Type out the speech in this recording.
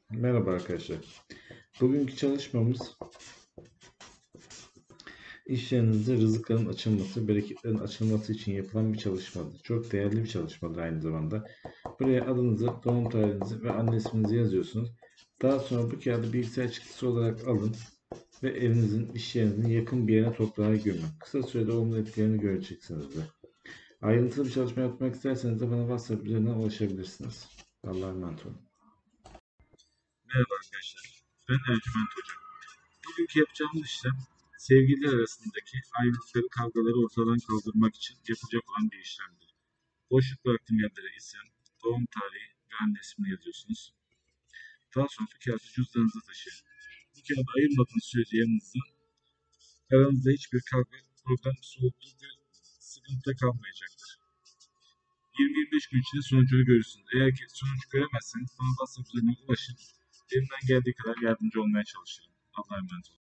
Merhaba arkadaşlar. Bugünkü çalışmamız iş yerinizde rızıkların açılması, bereketlerin açılması için yapılan bir çalışmadır. Çok değerli bir çalışmadır aynı zamanda. Buraya adınızı, doğum tarihinizi ve anne isminizi yazıyorsunuz. Daha sonra bu kağıdı bilgisayar çıktısı olarak alın ve evinizin, iş yerinizin yakın bir yerine toprağa gömün. Kısa sürede olumlu etkilerini göreceksiniz de. Ayrıntılı bir çalışma yapmak isterseniz de bana WhatsApp üzerinden ulaşabilirsiniz. Allah'a emanet olun. Merhaba arkadaşlar, ben Ercüment Hoca. Bugünkü yapacağımız işlem sevgililer arasındaki ayrılıkları, kavgaları ortadan kaldırmak için yapılacak olan bir işlemdir. Boşluk bıraktığım yerlere isim, doğum tarihi ve anne ismini yazıyorsunuz. Daha sonra bu kağıdı cüzdanınıza taşıyın. Bu kağıdı ayırmadığınız sürece yanınızda aranızda hiçbir kavga, problem, soğukluk ve sıkıntı kalmayacaktır. 20-25 gün içinde sonucunu görürsünüz. Eğer ki sonuç göremezseniz bana WhatsApp üzerinden ulaşın. Elimden geldiği kadar yardımcı olmaya çalışırım. Allah'a emanet olun.